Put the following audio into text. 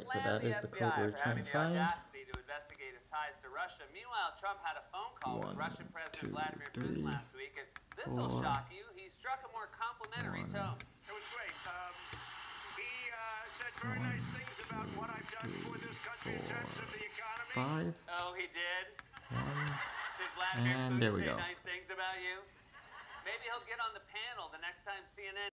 so slammed that the is the FBI Cobra for having the Trim 5. audacity to investigate his ties to Russia. Meanwhile, Trump had a phone call with 1, Russian President 2, Vladimir Putin 3, last week, and this will 4, shock you. He struck a more complimentary 1, tone. It was great. He said very 1, nice things about 2, what I've done 3, for this country in terms of the economy. 5, Oh, he did? 1, Did Vladimir and Putin there we say go. nice things about you? Maybe he'll get on the panel the next time CNN